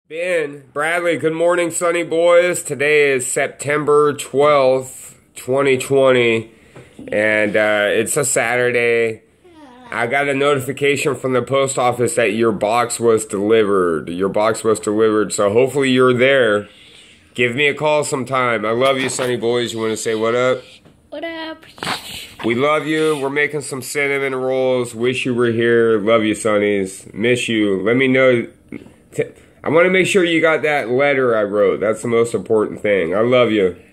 Ben, Bradley, good morning, sunny boys. Today is September 12th, 2020, and it's a Saturday. I got a notification from the post office that your box was delivered. So hopefully you're there. Give me a call sometime. I love you, sunny boys. You want to say what up? What up? We love you. We're making some cinnamon rolls. Wish you were here. Love you, sunnies. Miss you. Let me know. I want to make sure you got that letter I wrote. That's the most important thing. I love you.